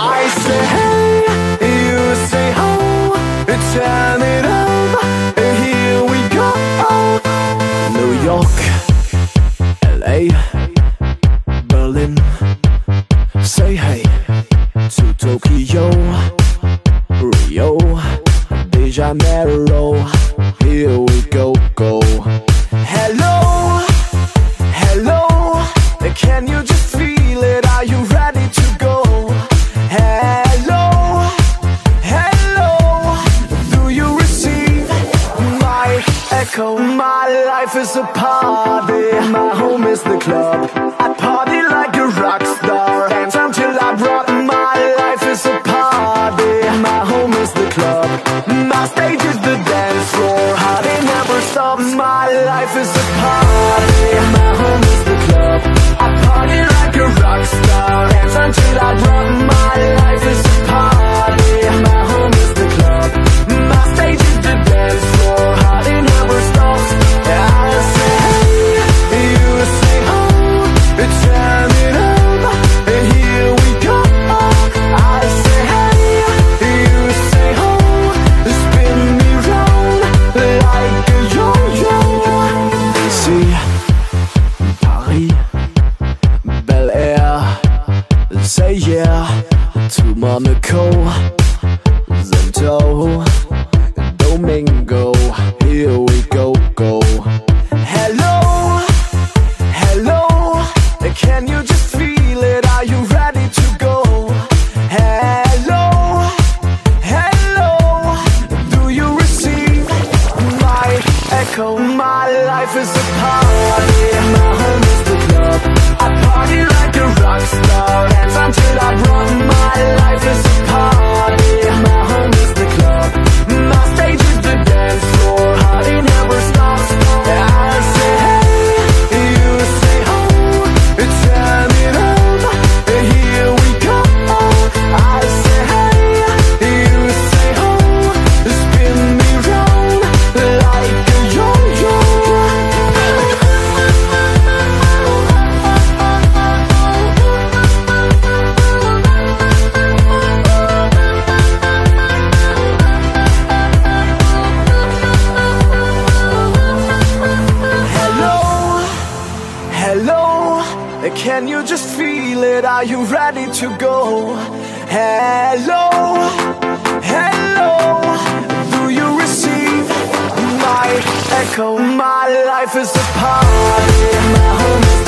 I say hey, you say ho, turn it up, here we go. New York, LA, Berlin, say hey to Tokyo, Rio de Janeiro, here we go, go. Hello, hello, can you just feel it? Are you ready to go? Hello, hello, do you receive my echo? My life is a party, my home is the club. I party like a rock star, dance until I drop. My life is a party, my home is the club. My stage is the dance floor, party never stops. My life is a party, my home is the club. I party like a rock star, dance until I drop. My life is a party, my home is the club. My stage is the dance floor, party never stops. I say hey, you say ho, turn it up, here we go. I say hey, you say ho, spin me round like a yo-yo. See, Paris, Bel Air, say yeah to Monaco, Santo Domingo, here we go, go. Hello, hello, can you just feel it? Are you ready to go? Hello, hello, do you receive my echo? My life is a party, my home is the club. I party like a rock star, dance until I drop. My life is a party, my home is the club. My stage is the dance floor, party never stops. I say hey, you say ho, turn it up, here we go. I say hey, you say ho, spin me round like a yo-yo. Hello, can you just feel it? Are you ready to go? Hello, hello, do you receive my echo? My life is a party, my home is